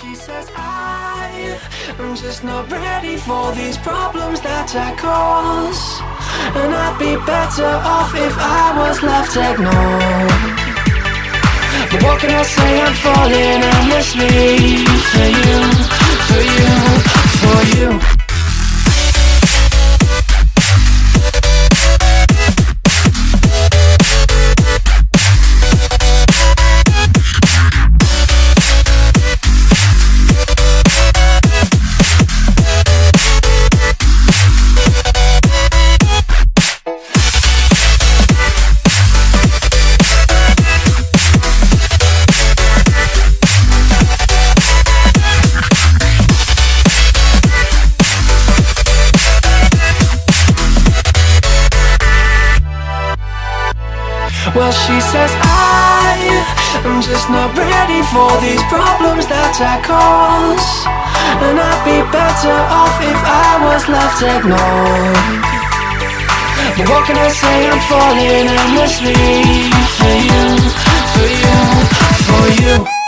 She says I'm just not ready for these problems that I cause, and I'd be better off if I was left ignored. But what can I say, I'm falling endlessly for you, for you, for you. Well, she says I'm just not ready for these problems that I cause, and I'd be better off if I was left ignored. But what can I say, I'm falling endlessly for you, for you, for you.